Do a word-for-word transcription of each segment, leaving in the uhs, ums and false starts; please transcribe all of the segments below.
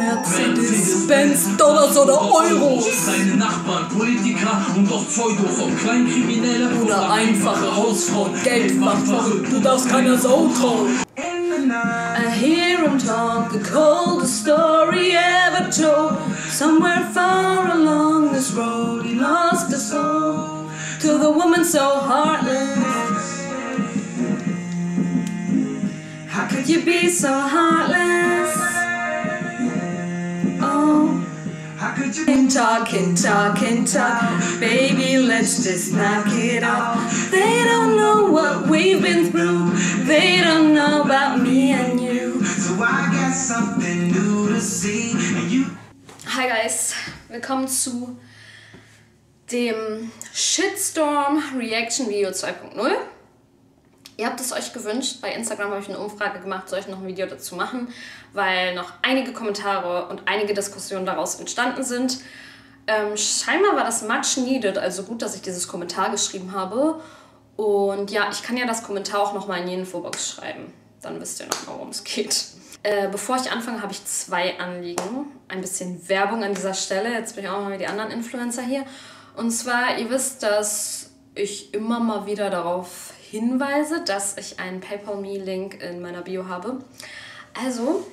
Mercedes-Benz, Dollars oder Euros. Deine Nachbarn, Politiker und auch Pseudo vom Kleinkriminelle oder einfache Hausfrau, Geld macht verrückt, du darfst keiner Sau trauen. I hear him talk, the coldest story ever told. Somewhere far along this road he lost his soul to the woman so heartless. How could you be so heartless? Oh, how could you keep talking, talking, talk? Baby, let's just knock it off. They don't know what we've been through. They don't know about me and you. So I got something new to see. And you. Hi guys, willkommen zu dem Shitstorm Reaction Video zwei punkt null. Ihr habt es euch gewünscht, bei Instagram habe ich eine Umfrage gemacht, soll ich noch ein Video dazu machen, weil noch einige Kommentare und einige Diskussionen daraus entstanden sind. Ähm, scheinbar war das much needed, also gut, dass ich dieses Kommentar geschrieben habe. Und ja, ich kann ja das Kommentar auch nochmal in die Infobox schreiben, dann wisst ihr nochmal, worum es geht. Äh, bevor ich anfange, habe ich zwei Anliegen. Ein bisschen Werbung an dieser Stelle, jetzt bin ich auch mal wie die anderen Influencer hier. Und zwar, ihr wisst, dass ich immer mal wieder darauf hinweise, dass ich einen PayPal-Me-Link in meiner Bio habe. Also,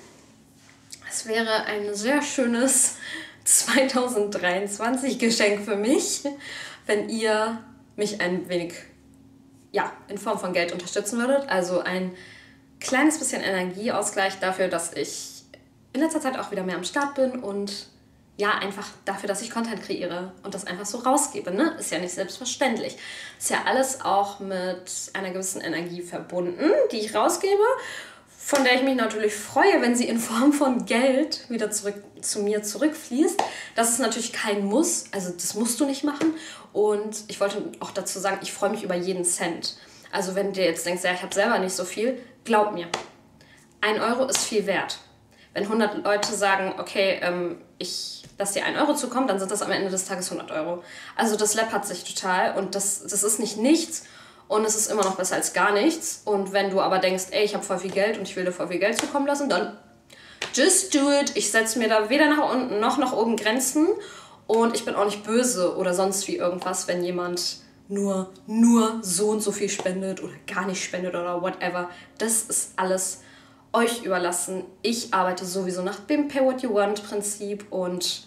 es wäre ein sehr schönes zweitausenddreiundzwanzig Geschenk für mich, wenn ihr mich ein wenig, ja, in Form von Geld unterstützen würdet. Also ein kleines bisschen Energieausgleich dafür, dass ich in letzter Zeit auch wieder mehr am Start bin und ja, einfach dafür, dass ich Content kreiere und das einfach so rausgebe, ne? Ist ja nicht selbstverständlich. Ist ja alles auch mit einer gewissen Energie verbunden, die ich rausgebe, von der ich mich natürlich freue, wenn sie in Form von Geld wieder zurück zu mir zurückfließt. Das ist natürlich kein Muss, also das musst du nicht machen. Und ich wollte auch dazu sagen, ich freue mich über jeden Cent. Also wenn du jetzt denkst, ja, ich habe selber nicht so viel, glaub mir, ein Euro ist viel wert. Wenn hundert Leute sagen, okay, ähm, ich lass dir ein Euro zukommen, dann sind das am Ende des Tages hundert Euro. Also das läppert sich total und das, das ist nicht nichts und es ist immer noch besser als gar nichts. Und wenn du aber denkst, ey, ich habe voll viel Geld und ich will dir voll viel Geld zukommen lassen, dann just do it. Ich setze mir da weder nach unten noch nach oben Grenzen und ich bin auch nicht böse oder sonst wie irgendwas, wenn jemand nur, nur so und so viel spendet oder gar nicht spendet oder whatever. Das ist alles euch überlassen. Ich arbeite sowieso nach dem Pay What You Want Prinzip und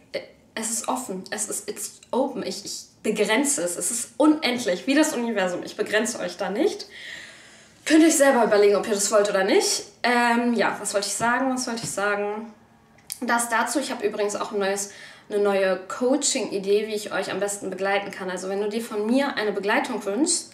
es ist offen. Es ist it's open. Ich, ich begrenze es. Es ist unendlich, wie das Universum. Ich begrenze euch da nicht. Könnt ihr euch selber überlegen, ob ihr das wollt oder nicht. Ähm, ja, was wollte ich sagen? Was wollte ich sagen? Das dazu. Ich habe übrigens auch ein neues, eine neue Coaching-Idee, wie ich euch am besten begleiten kann. Also wenn du dir von mir eine Begleitung wünschst,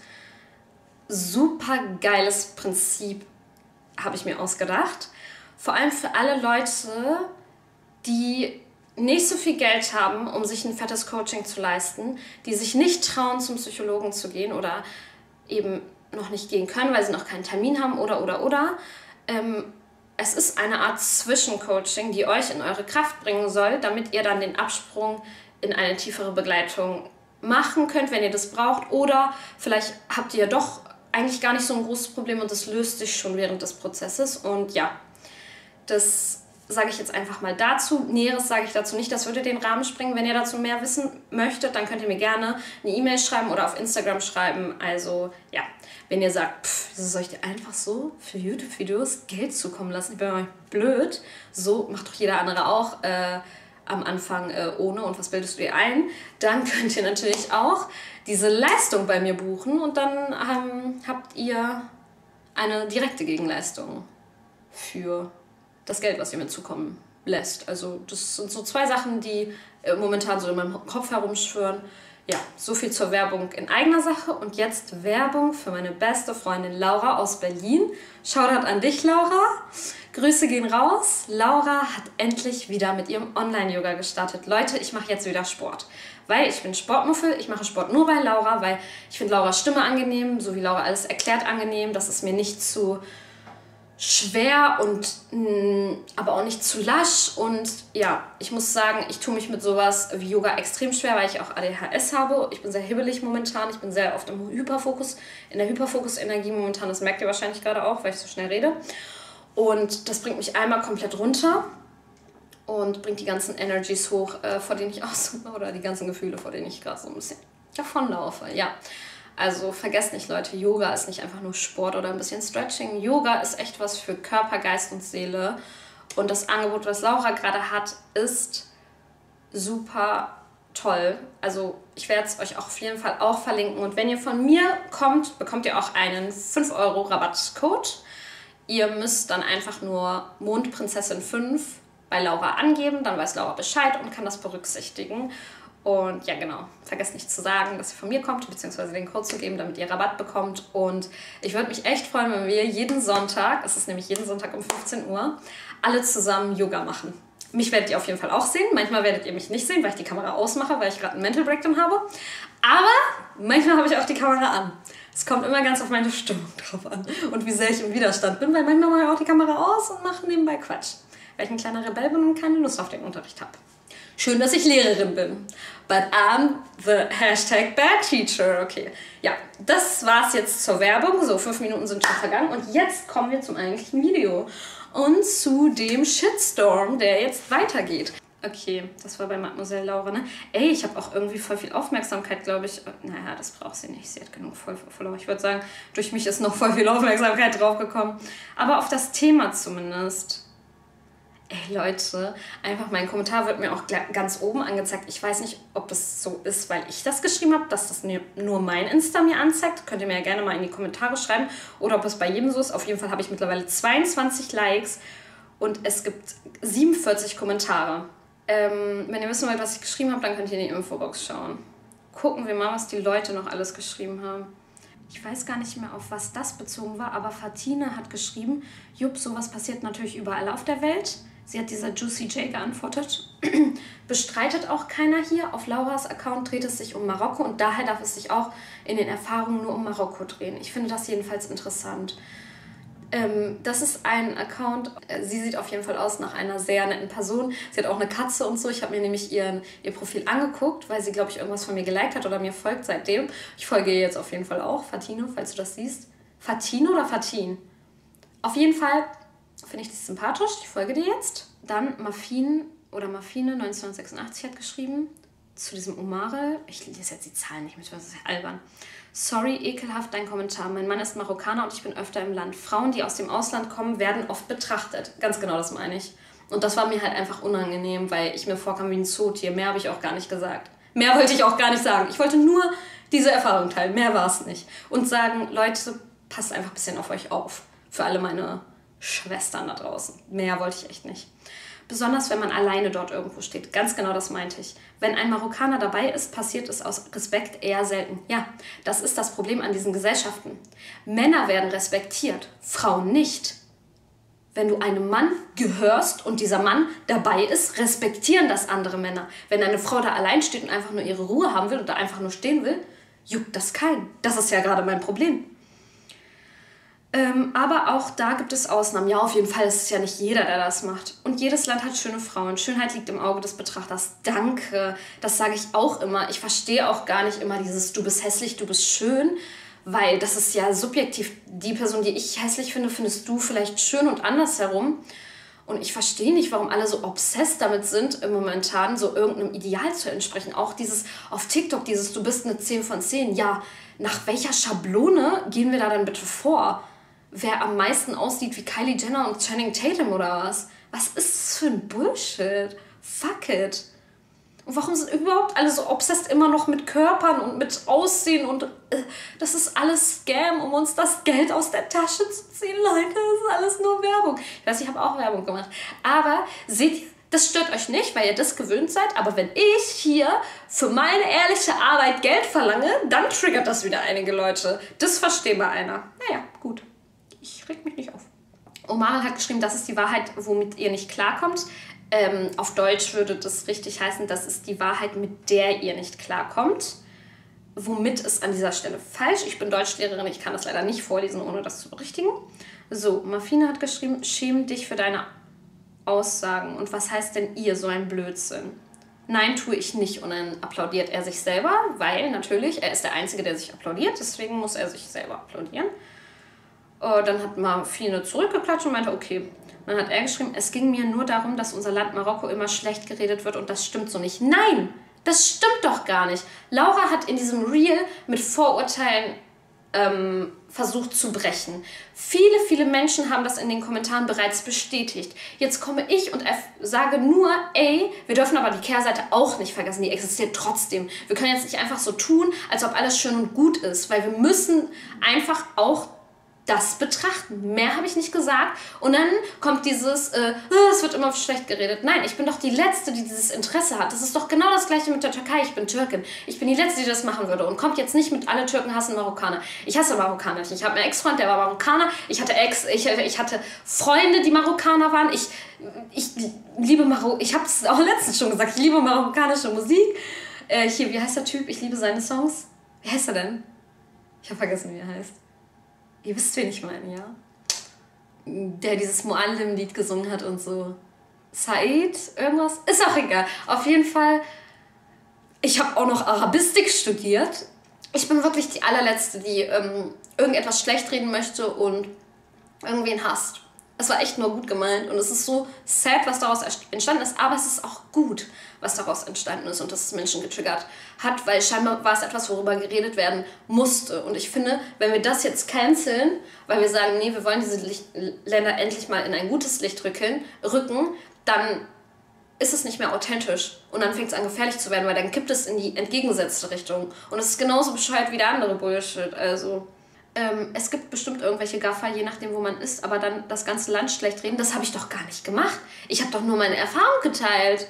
super geiles Prinzip habe ich mir ausgedacht. Vor allem für alle Leute, die nicht so viel Geld haben, um sich ein fettes Coaching zu leisten, die sich nicht trauen, zum Psychologen zu gehen oder eben noch nicht gehen können, weil sie noch keinen Termin haben oder, oder, oder. Ähm, es ist eine Art Zwischencoaching, die euch in eure Kraft bringen soll, damit ihr dann den Absprung in eine tiefere Begleitung machen könnt, wenn ihr das braucht. Oder vielleicht habt ihr doch eigentlich gar nicht so ein großes Problem und das löst sich schon während des Prozesses. Und ja, das sage ich jetzt einfach mal dazu. Näheres sage ich dazu nicht, das würde den Rahmen sprengen. Wenn ihr dazu mehr wissen möchtet, dann könnt ihr mir gerne eine E-Mail schreiben oder auf Instagram schreiben. Also ja, wenn ihr sagt, pff, soll ich dir einfach so für YouTube-Videos Geld zukommen lassen? Ich bin mal blöd. So macht doch jeder andere auch äh, am Anfang äh, ohne. Und was bildest du dir ein? Dann könnt ihr natürlich auch diese Leistung bei mir buchen und dann ähm, habt ihr eine direkte Gegenleistung für das Geld, was ihr mir zukommen lässt. Also das sind so zwei Sachen, die äh, momentan so in meinem Kopf herumschwören. Ja, so viel zur Werbung in eigener Sache und jetzt Werbung für meine beste Freundin Laura aus Berlin. Shoutout an dich, Laura. Grüße gehen raus. Laura hat endlich wieder mit ihrem Online-Yoga gestartet. Leute, ich mache jetzt wieder Sport. Weil ich bin Sportmuffel, ich mache Sport nur bei Laura, weil ich finde Lauras Stimme angenehm, so wie Laura alles erklärt angenehm. Das ist mir nicht zu schwer und mh, aber auch nicht zu lasch. Und ja, ich muss sagen, ich tue mich mit sowas wie Yoga extrem schwer, weil ich auch A D H S habe. Ich bin sehr hibbelig momentan, ich bin sehr oft im Hyperfokus, in der Hyperfokus-Energie momentan. Das merkt ihr wahrscheinlich gerade auch, weil ich so schnell rede. Und das bringt mich einmal komplett runter. und bringt die ganzen Energies hoch, äh, vor denen ich auch so, oder die ganzen Gefühle, vor denen ich gerade so ein bisschen davonlaufe. Ja, also vergesst nicht, Leute, Yoga ist nicht einfach nur Sport oder ein bisschen Stretching. Yoga ist echt was für Körper, Geist und Seele. Und das Angebot, was Laura gerade hat, ist super toll. Also ich werde es euch auch auf jeden Fall auch verlinken. Und wenn ihr von mir kommt, bekommt ihr auch einen fünf Euro Rabattcode. Ihr müsst dann einfach nur Mondprinzessin fünf bei Laura angeben. Dann weiß Laura Bescheid und kann das berücksichtigen. Und ja, genau, vergesst nicht zu sagen, dass ihr von mir kommt, beziehungsweise den Code zu geben, damit ihr Rabatt bekommt. Und ich würde mich echt freuen, wenn wir jeden Sonntag, es ist nämlich jeden Sonntag um fünfzehn Uhr, alle zusammen Yoga machen. Mich werdet ihr auf jeden Fall auch sehen. Manchmal werdet ihr mich nicht sehen, weil ich die Kamera ausmache, weil ich gerade einen Mental Breakdown habe. Aber manchmal habe ich auch die Kamera an. Es kommt immer ganz auf meine Stimmung drauf an und wie sehr ich im Widerstand bin, weil manchmal mache ich auch die Kamera aus und mache nebenbei Quatsch. Weil ich ein kleiner Rebell bin und keine Lust auf den Unterricht habe. Schön, dass ich Lehrerin bin. But I'm the hashtag bad teacher. Okay, ja, das war's jetzt zur Werbung. So, fünf Minuten sind schon vergangen. Und jetzt kommen wir zum eigentlichen Video. Und zu dem Shitstorm, der jetzt weitergeht. Okay, das war bei Mademoiselle Laura, ne? Ey, ich habe auch irgendwie voll viel Aufmerksamkeit, glaube ich. Naja, das braucht sie nicht. Sie hat genug Follower. Ich würde sagen, durch mich ist noch voll viel Aufmerksamkeit draufgekommen. Aber auf das Thema zumindest. Ey Leute, einfach mein Kommentar wird mir auch ganz oben angezeigt. Ich weiß nicht, ob das so ist, weil ich das geschrieben habe, dass das nur mein Insta mir anzeigt. Könnt ihr mir ja gerne mal in die Kommentare schreiben. Oder ob es bei jedem so ist. Auf jeden Fall habe ich mittlerweile zweiundzwanzig Likes und es gibt siebenundvierzig Kommentare. Ähm, wenn ihr wissen wollt, was ich geschrieben habe, dann könnt ihr in die Infobox schauen. Gucken wir mal, was die Leute noch alles geschrieben haben. Ich weiß gar nicht mehr, auf was das bezogen war, aber Fatine hat geschrieben, Jupp, sowas passiert natürlich überall auf der Welt. Sie hat dieser Juicy J geantwortet. Bestreitet auch keiner hier. Auf Lauras Account dreht es sich um Marokko und daher darf es sich auch in den Erfahrungen nur um Marokko drehen. Ich finde das jedenfalls interessant. Ähm, das ist ein Account, sie sieht auf jeden Fall aus nach einer sehr netten Person. Sie hat auch eine Katze und so. Ich habe mir nämlich ihren, ihr Profil angeguckt, weil sie, glaube ich, irgendwas von mir geliked hat oder mir folgt seitdem. Ich folge ihr jetzt auf jeden Fall auch. Fatine, falls du das siehst. Fatine oder Fatin? Auf jeden Fall finde ich das sympathisch. Ich folge dir jetzt. Dann Mafine oder Mafine neunzehnhundertsechsundachtzig hat geschrieben zu diesem Umare. Ich lese jetzt die Zahlen nicht mit, das ist ja albern. Sorry, ekelhaft dein Kommentar. Mein Mann ist Marokkaner und ich bin öfter im Land. Frauen, die aus dem Ausland kommen, werden oft betrachtet. Ganz genau, das meine ich. Und das war mir halt einfach unangenehm, weil ich mir vorkam wie ein Zootier. Mehr habe ich auch gar nicht gesagt. Mehr wollte ich auch gar nicht sagen. Ich wollte nur diese Erfahrung teilen. Mehr war es nicht. Und sagen, Leute, passt einfach ein bisschen auf euch auf. Für alle meine Schwestern da draußen. Mehr wollte ich echt nicht. Besonders, wenn man alleine dort irgendwo steht. Ganz genau das meinte ich. Wenn ein Marokkaner dabei ist, passiert es aus Respekt eher selten. Ja, das ist das Problem an diesen Gesellschaften. Männer werden respektiert, Frauen nicht. Wenn du einem Mann gehörst und dieser Mann dabei ist, respektieren das andere Männer. Wenn eine Frau da allein steht und einfach nur ihre Ruhe haben will oder einfach nur stehen will, juckt das keinen. Das ist ja gerade mein Problem. Ähm, aber auch da gibt es Ausnahmen. Ja, auf jeden Fall ist es ja nicht jeder, der das macht. Und jedes Land hat schöne Frauen. Schönheit liegt im Auge des Betrachters. Danke. Das sage ich auch immer. Ich verstehe auch gar nicht immer dieses du bist hässlich, du bist schön, weil das ist ja subjektiv. Die Person, die ich hässlich finde, findest du vielleicht schön und andersherum. Und ich verstehe nicht, warum alle so obsessed damit sind, im momentan so irgendeinem Ideal zu entsprechen. Auch dieses auf TikTok, dieses du bist eine zehn von zehn. Ja, nach welcher Schablone gehen wir da dann bitte vor? Wer am meisten aussieht wie Kylie Jenner und Channing Tatum oder was? Was ist das für ein Bullshit? Fuck it. Und warum sind überhaupt alle so obsessed immer noch mit Körpern und mit Aussehen und äh, das ist alles Scam, um uns das Geld aus der Tasche zu ziehen, Leute. Das ist alles nur Werbung. Ich weiß, ich habe auch Werbung gemacht. Aber seht ihr, das stört euch nicht, weil ihr das gewöhnt seid. Aber wenn ich hier für meine ehrliche Arbeit Geld verlange, dann triggert das wieder einige Leute. Das versteht mal einer. Naja, gut. Ich reg mich nicht auf. Omar hat geschrieben, das ist die Wahrheit, womit ihr nicht klarkommt. Ähm, auf Deutsch würde das richtig heißen, das ist die Wahrheit, mit der ihr nicht klarkommt. Womit ist an dieser Stelle falsch. Ich bin Deutschlehrerin, ich kann das leider nicht vorlesen, ohne das zu berichtigen. So, Mafine hat geschrieben, schäm dich für deine Aussagen. Und was heißt denn ihr, so ein Blödsinn? Nein, tue ich nicht. Und dann applaudiert er sich selber, weil natürlich, er ist der Einzige, der sich applaudiert. Deswegen muss er sich selber applaudieren. Uh, dann hat Marfine zurückgeklatscht und meinte, okay. Dann hat er geschrieben, es ging mir nur darum, dass unser Land Marokko immer schlecht geredet wird und das stimmt so nicht. Nein, das stimmt doch gar nicht. Laura hat in diesem Reel mit Vorurteilen ähm, versucht zu brechen. Viele, viele Menschen haben das in den Kommentaren bereits bestätigt. Jetzt komme ich und sage nur, ey, wir dürfen aber die Kehrseite auch nicht vergessen, die existiert trotzdem. Wir können jetzt nicht einfach so tun, als ob alles schön und gut ist, weil wir müssen einfach auch das betrachten. Mehr habe ich nicht gesagt. Und dann kommt dieses, äh, es wird immer schlecht geredet. Nein, ich bin doch die Letzte, die dieses Interesse hat. Das ist doch genau das Gleiche mit der Türkei. Ich bin Türkin. Ich bin die Letzte, die das machen würde. Und kommt jetzt nicht mit, alle Türken hassen Marokkaner. Ich hasse Marokkaner nicht. Ich habe einen Ex-Freund, der war Marokkaner. Ich hatte Ex, ich, ich hatte Freunde, die Marokkaner waren. Ich, ich liebe Marokko. Ich habe es auch letztens schon gesagt. Ich liebe marokkanische Musik. Äh, hier, wie heißt der Typ? Ich liebe seine Songs. Wie heißt er denn? Ich habe vergessen, wie er heißt. Ihr wisst, wen ich meine, ja? Der dieses Muallim-Lied gesungen hat und so. Said, irgendwas? Ist auch egal. Auf jeden Fall, ich habe auch noch Arabistik studiert. Ich bin wirklich die allerletzte, die ähm, irgendetwas schlecht reden möchte und irgendwen hasst. Es war echt nur gut gemeint und es ist so sad, was daraus entstanden ist, aber es ist auch gut, was daraus entstanden ist und dass es Menschen getriggert hat, weil scheinbar war es etwas, worüber geredet werden musste. Und ich finde, wenn wir das jetzt canceln, weil wir sagen, nee, wir wollen diese Licht Länder endlich mal in ein gutes Licht rücken, rücken, dann ist es nicht mehr authentisch und dann fängt es an gefährlich zu werden, weil dann kippt es in die entgegengesetzte Richtung und es ist genauso bescheuert wie der andere Bullshit, also... Ähm, es gibt bestimmt irgendwelche Gaffer, je nachdem, wo man ist, aber dann das ganze Land schlecht reden, das habe ich doch gar nicht gemacht. Ich habe doch nur meine Erfahrung geteilt.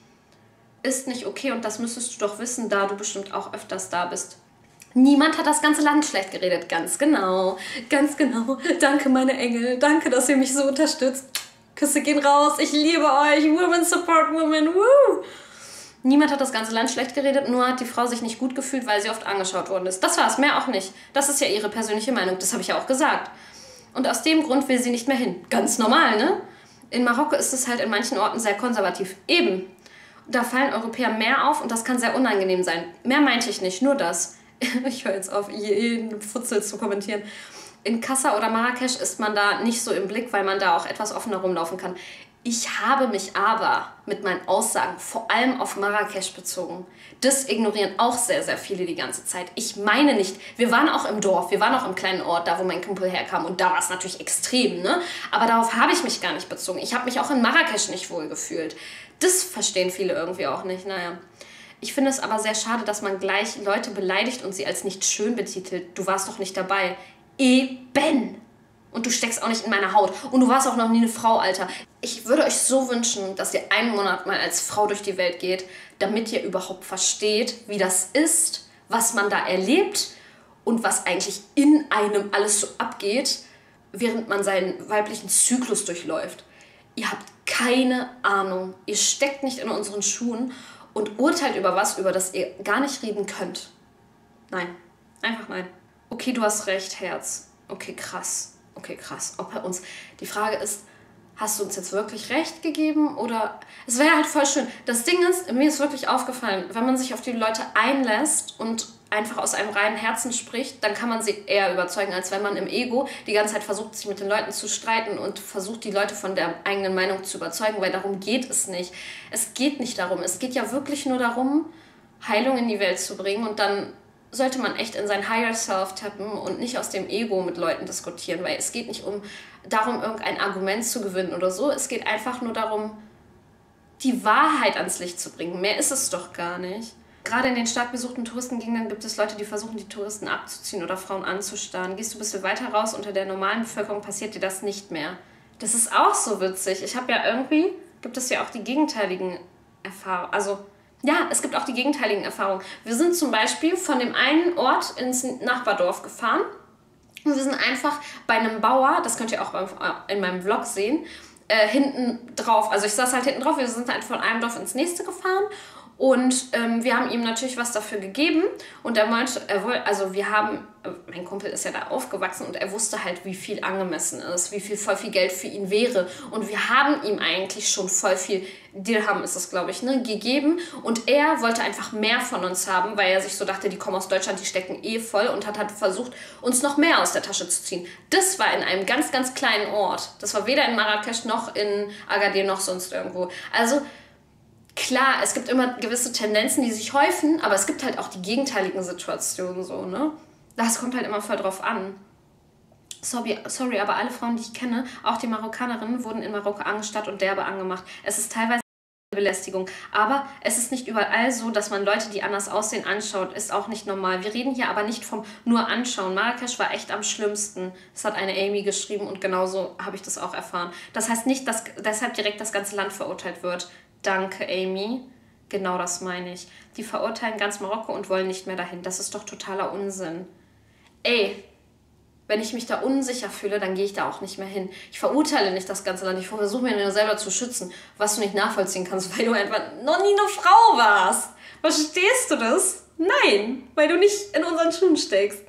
Ist nicht okay und das müsstest du doch wissen, da du bestimmt auch öfters da bist. Niemand hat das ganze Land schlecht geredet. Ganz genau, ganz genau. Danke, meine Engel. Danke, dass ihr mich so unterstützt. Küsse gehen raus. Ich liebe euch. Women support women. Woo! Niemand hat das ganze Land schlecht geredet, nur hat die Frau sich nicht gut gefühlt, weil sie oft angeschaut worden ist. Das war's, mehr auch nicht. Das ist ja ihre persönliche Meinung, das habe ich ja auch gesagt. Und aus dem Grund will sie nicht mehr hin. Ganz normal, ne? In Marokko ist es halt in manchen Orten sehr konservativ. Eben. Da fallen Europäer mehr auf und das kann sehr unangenehm sein. Mehr meinte ich nicht, nur das. Ich höre jetzt auf, jeden Futzel zu kommentieren. In Kassa oder Marrakesch ist man da nicht so im Blick, weil man da auch etwas offener rumlaufen kann. Ich habe mich aber mit meinen Aussagen vor allem auf Marrakesch bezogen. Das ignorieren auch sehr, sehr viele die ganze Zeit. Ich meine nicht, wir waren auch im Dorf, wir waren auch im kleinen Ort, da wo mein Kumpel herkam und da war es natürlich extrem, ne? Aber darauf habe ich mich gar nicht bezogen. Ich habe mich auch in Marrakesch nicht wohl gefühlt. Das verstehen viele irgendwie auch nicht, naja. Ich finde es aber sehr schade, dass man gleich Leute beleidigt und sie als nicht schön betitelt. Du warst doch nicht dabei. Eben! Und du steckst auch nicht in meiner Haut. Und du warst auch noch nie eine Frau, Alter. Ich würde euch so wünschen, dass ihr einen Monat mal als Frau durch die Welt geht, damit ihr überhaupt versteht, wie das ist, was man da erlebt und was eigentlich in einem alles so abgeht, während man seinen weiblichen Zyklus durchläuft. Ihr habt keine Ahnung. Ihr steckt nicht in unseren Schuhen und urteilt über was, über das ihr gar nicht reden könnt. Nein. Einfach nein. Okay, du hast recht, Herz. Okay, krass. Okay, krass. Ob bei uns... Die Frage ist, hast du uns jetzt wirklich recht gegeben oder... Es wäre halt voll schön. Das Ding ist, mir ist wirklich aufgefallen, wenn man sich auf die Leute einlässt und einfach aus einem reinen Herzen spricht, dann kann man sie eher überzeugen, als wenn man im Ego die ganze Zeit versucht, sich mit den Leuten zu streiten und versucht, die Leute von der eigenen Meinung zu überzeugen, weil darum geht es nicht. Es geht nicht darum. Es geht ja wirklich nur darum, Heilung in die Welt zu bringen und dann sollte man echt in sein Higher Self tappen und nicht aus dem Ego mit Leuten diskutieren, weil es geht nicht um darum, irgendein Argument zu gewinnen oder so. Es geht einfach nur darum, die Wahrheit ans Licht zu bringen. Mehr ist es doch gar nicht. Gerade in den stark besuchten Touristengegenden gibt es Leute, die versuchen, die Touristen abzuziehen oder Frauen anzustarren. Gehst du ein bisschen weiter raus, unter der normalen Bevölkerung passiert dir das nicht mehr. Das ist auch so witzig. Ich habe ja irgendwie, gibt es ja auch die gegenteiligen Erfahrungen. Also, ja, es gibt auch die gegenteiligen Erfahrungen. Wir sind zum Beispiel von dem einen Ort ins Nachbardorf gefahren und wir sind einfach bei einem Bauer, das könnt ihr auch in meinem Vlog sehen, äh, hinten drauf, also ich saß halt hinten drauf, wir sind halt von einem Dorf ins nächste gefahren und ähm, wir haben ihm natürlich was dafür gegeben und er meinte, er wollte, also wir haben, mein Kumpel ist ja da aufgewachsen und er wusste halt, wie viel angemessen ist, wie viel, voll viel Geld für ihn wäre und wir haben ihm eigentlich schon voll viel Dirham ist es, glaube ich, ne, gegeben. Und er wollte einfach mehr von uns haben, weil er sich so dachte, die kommen aus Deutschland, die stecken eh voll und hat, hat versucht, uns noch mehr aus der Tasche zu ziehen. Das war in einem ganz, ganz kleinen Ort. Das war weder in Marrakesch noch in Agadir noch sonst irgendwo. Also klar, es gibt immer gewisse Tendenzen, die sich häufen, aber es gibt halt auch die gegenteiligen Situationen so, ne? Das kommt halt immer voll drauf an. Sorry, sorry, aber alle Frauen, die ich kenne, auch die Marokkanerinnen, wurden in Marokko angestarrt und derbe angemacht. Es ist teilweise Belästigung, aber es ist nicht überall so, dass man Leute, die anders aussehen, anschaut. Ist auch nicht normal. Wir reden hier aber nicht vom nur anschauen. Marrakesch war echt am schlimmsten. Das hat eine Amy geschrieben und genauso habe ich das auch erfahren. Das heißt nicht, dass deshalb direkt das ganze Land verurteilt wird. Danke, Amy. Genau das meine ich. Die verurteilen ganz Marokko und wollen nicht mehr dahin. Das ist doch totaler Unsinn. Ey, wenn ich mich da unsicher fühle, dann gehe ich da auch nicht mehr hin. Ich verurteile nicht das ganze Land. Ich versuche mir nur selber zu schützen, was du nicht nachvollziehen kannst, weil du einfach noch nie eine Frau warst. Verstehst du das? Nein, weil du nicht in unseren Schuhen steckst.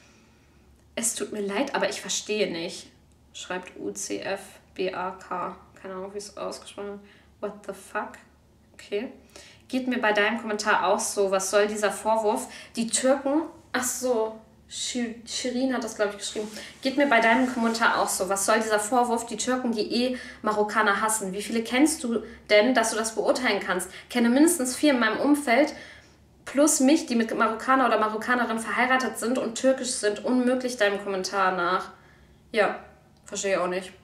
Es tut mir leid, aber ich verstehe nicht, schreibt U C F B A K. Keine Ahnung, wie es ausgesprochen wird. What the fuck? Okay. Geht mir bei deinem Kommentar auch so. Was soll dieser Vorwurf? Die Türken... Ach so... Shirin hat das, glaube ich, geschrieben. Geht mir bei deinem Kommentar auch so. Was soll dieser Vorwurf, die Türken, die eh Marokkaner hassen? Wie viele kennst du denn, dass du das beurteilen kannst? Kenne mindestens vier in meinem Umfeld, plus mich, die mit Marokkaner oder Marokkanerin verheiratet sind und türkisch sind. Unmöglich deinem Kommentar nach. Ja, verstehe ich auch nicht.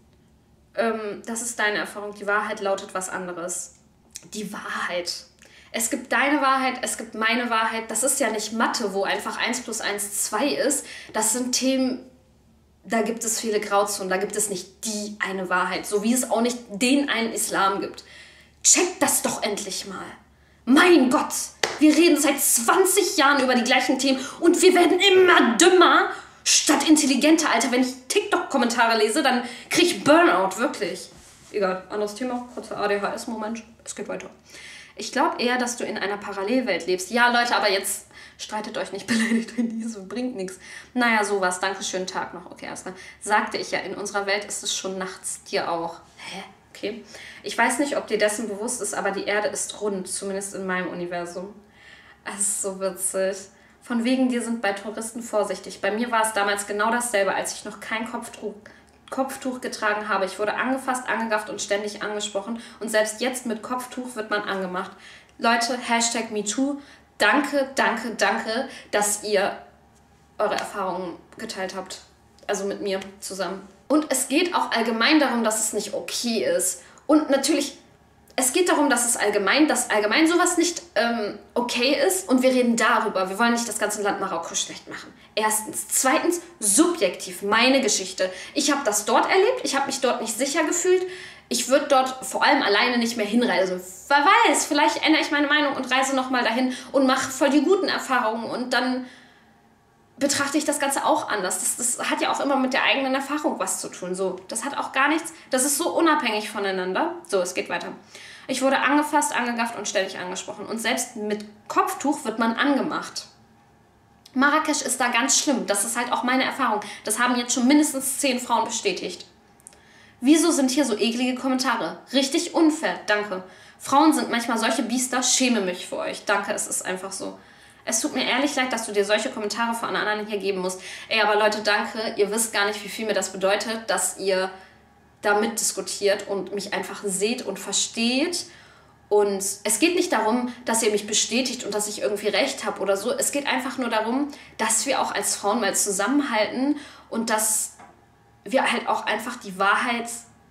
Ähm, das ist deine Erfahrung. Die Wahrheit lautet was anderes. Die Wahrheit. Es gibt deine Wahrheit, es gibt meine Wahrheit. Das ist ja nicht Mathe, wo einfach eins plus eins zwei ist. Das sind Themen, da gibt es viele Grauzonen. Da gibt es nicht die eine Wahrheit. So wie es auch nicht den einen Islam gibt. Checkt das doch endlich mal. Mein Gott, wir reden seit zwanzig Jahren über die gleichen Themen und wir werden immer dümmer statt intelligenter. Alter, wenn ich TikTok-Kommentare lese, dann kriege ich Burnout, wirklich. Egal, anderes Thema, kurzer A D H S-Moment. Es geht weiter. Ich glaube eher, dass du in einer Parallelwelt lebst. Ja, Leute, aber jetzt streitet euch nicht, beleidigt euch nicht, so bringt nichts. Naja, sowas. Danke, schönen Tag noch. Okay, erstmal. Sagte ich ja, in unserer Welt ist es schon nachts. Dir auch. Hä? Okay. Ich weiß nicht, ob dir dessen bewusst ist, aber die Erde ist rund. Zumindest in meinem Universum. Es ist so witzig. Von wegen, wir sind bei Touristen vorsichtig. Bei mir war es damals genau dasselbe, als ich noch kein Kopftuch Kopftuch getragen habe. Ich wurde angefasst, angegafft und ständig angesprochen. Und selbst jetzt mit Kopftuch wird man angemacht. Leute, Hashtag MeToo. Danke, danke, danke, dass ihr eure Erfahrungen geteilt habt. Also mit mir zusammen. Und es geht auch allgemein darum, dass es nicht okay ist. Und natürlich, es geht darum, dass es allgemein, dass allgemein sowas nicht ähm, okay ist. Und wir reden darüber. Wir wollen nicht das ganze Land Marokko schlecht machen. Erstens. Zweitens, subjektiv, meine Geschichte. Ich habe das dort erlebt. Ich habe mich dort nicht sicher gefühlt. Ich würde dort vor allem alleine nicht mehr hinreisen. Wer weiß, vielleicht ändere ich meine Meinung und reise nochmal dahin und mache voll die guten Erfahrungen. Und dann betrachte ich das Ganze auch anders. Das, das hat ja auch immer mit der eigenen Erfahrung was zu tun. So, das hat auch gar nichts, das ist so unabhängig voneinander. So, es geht weiter. Ich wurde angefasst, angegafft und ständig angesprochen. Und selbst mit Kopftuch wird man angemacht. Marrakesch ist da ganz schlimm. Das ist halt auch meine Erfahrung. Das haben jetzt schon mindestens zehn Frauen bestätigt. Wieso sind hier so eklige Kommentare? Richtig unfair, danke. Frauen sind manchmal solche Biester, schäme mich für euch. Danke, es ist einfach so. Es tut mir ehrlich leid, dass du dir solche Kommentare von anderen hier geben musst. Ey, aber Leute, danke. Ihr wisst gar nicht, wie viel mir das bedeutet, dass ihr da mitdiskutiert und mich einfach seht und versteht. Und es geht nicht darum, dass ihr mich bestätigt und dass ich irgendwie recht habe oder so. Es geht einfach nur darum, dass wir auch als Frauen mal zusammenhalten und dass wir halt auch einfach die Wahrheit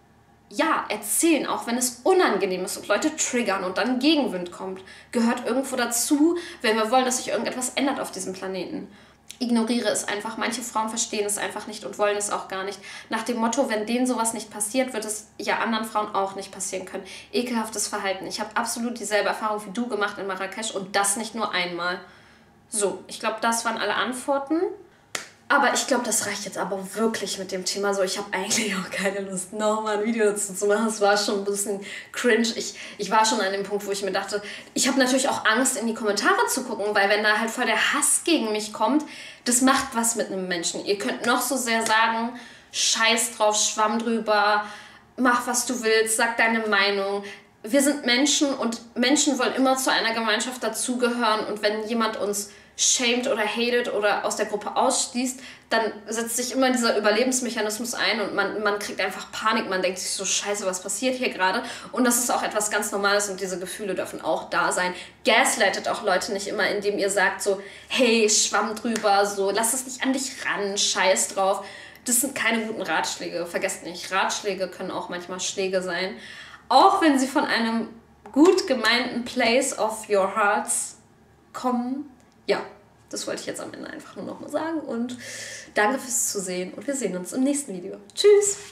ja, erzählen, auch wenn es unangenehm ist und Leute triggern und dann Gegenwind kommt. Gehört irgendwo dazu, wenn wir wollen, dass sich irgendetwas ändert auf diesem Planeten. Ignoriere es einfach. Manche Frauen verstehen es einfach nicht und wollen es auch gar nicht. Nach dem Motto, wenn denen sowas nicht passiert, wird es ja anderen Frauen auch nicht passieren können. Ekelhaftes Verhalten. Ich habe absolut dieselbe Erfahrung wie du gemacht in Marrakesch und das nicht nur einmal. So, ich glaube, das waren alle Antworten. Aber ich glaube, das reicht jetzt aber wirklich mit dem Thema so. Ich habe eigentlich auch keine Lust, nochmal ein Video dazu zu machen. Es war schon ein bisschen cringe. Ich, ich war schon an dem Punkt, wo ich mir dachte, ich habe natürlich auch Angst, in die Kommentare zu gucken, weil wenn da halt voll der Hass gegen mich kommt, das macht was mit einem Menschen. Ihr könnt noch so sehr sagen, scheiß drauf, schwamm drüber, mach was du willst, sag deine Meinung. wir sind Menschen und Menschen wollen immer zu einer Gemeinschaft dazugehören und wenn jemand uns shamed oder hatet oder aus der Gruppe ausschließt, dann setzt sich immer dieser Überlebensmechanismus ein und man, man kriegt einfach Panik, man denkt sich so, scheiße, was passiert hier gerade? Und das ist auch etwas ganz Normales und diese Gefühle dürfen auch da sein. Gaslightet auch Leute nicht immer, indem ihr sagt so, hey, schwamm drüber, so, lass es nicht an dich ran, scheiß drauf. Das sind keine guten Ratschläge, vergesst nicht, Ratschläge können auch manchmal Schläge sein. Auch wenn sie von einem gut gemeinten Place of your hearts kommen. Ja, das wollte ich jetzt am Ende einfach nur noch mal sagen und danke fürs Zusehen und wir sehen uns im nächsten Video. Tschüss!